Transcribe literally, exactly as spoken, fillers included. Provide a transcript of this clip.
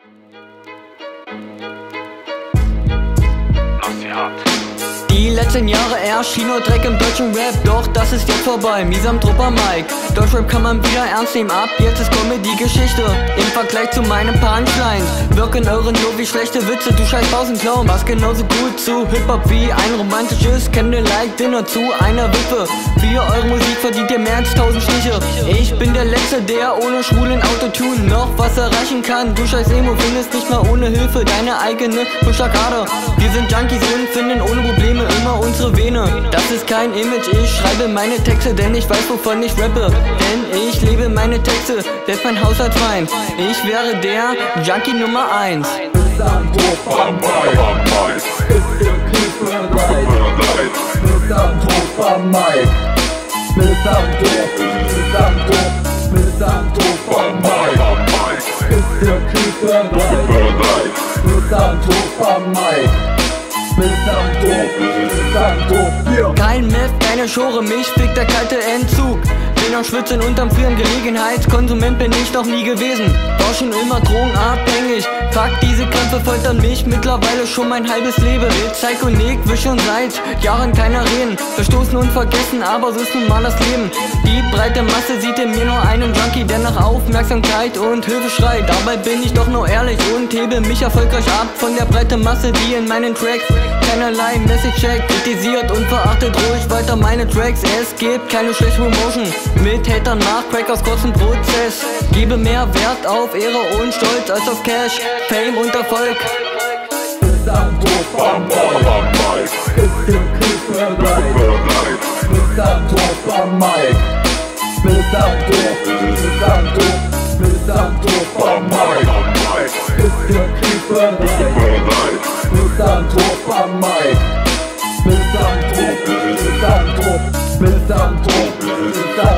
Die letzten Jahre erschien nur Dreck im deutschen Rap, doch das ist jetzt vorbei, Misanthrope am Mike. Deutschrap kann man wieder ernst nehmen, ab jetzt ist Comedy-Geschichte. Im Vergleich zu meinen Punchlines wirken eure nur wie schlechte Witze, du scheiß Pausenclown. Was genauso gut zu Hip-Hop wie ein romantisches Candlelight-Dinner zu einer Witwe. Für eure Musik verdient ihr mehr als tausend Stiche. Ich bin der Letzte, der ohne schwulen Autotune noch was erreichen kann. Du scheiß Emo findest nicht mal ohne Hilfe deine eigene Pushakade. Wir sind Junkies und finden ohne Probleme immer unsere Vene. Das ist kein Image, ich schreibe meine Texte, denn ich weiß, wovon ich rappe. Denn ich lebe meine Texte, selbst mein Haushaltsfeind. Ich wäre der Junkie Nummer eins. Misanthrope am Mike, ist der Krieg bereit? Misanthrope am Mike, Misanthrope, Misanthrope, Misanthrope am Mike, ist der Krieg bereit? Misanthrope am Mike, Misanthrope, Misanthrope. Kein Meth, keine Schore, mich fickt der kalte Entzug. Bin am Schwitzen unterm Frieren, Gelegenheitskonsument bin ich noch nie gewesen. War schon immer drogenabhängig, fuck, diese Krämpfe foltern mich mittlerweile schon mein halbes Leben. Will Psycho Nick will schon seit Jahren keiner reden. Verstoßen und vergessen, aber so ist nun mal das Leben. Die breite Masse sieht in mir nur einen Junkie, der nach Aufmerksamkeit und Hilfe schreit. Dabei bin ich doch nur ehrlich und hebe mich erfolgreich ab von der breiten Masse, die in meinen Tracks keinerlei Message checkt, kritisiert und verachtet ruhig weiter meine Tracks. Es gibt keine schlechte Promotion mit Hatern nach Crack aus kurzem Prozess. Gebe mehr Wert auf Ehre und Stolz als auf Cash, Fame und Erfolg. Misanthrope am Mike, ist der Krieg bereit? Misanthrope am Mike, Misanthrope, Misanthrope, Misanthrope am Mike, ist der Krieg bereit? Misanthrope am Mike, Misanthrope, Misanthrope, Misanthrope, Misanthrope.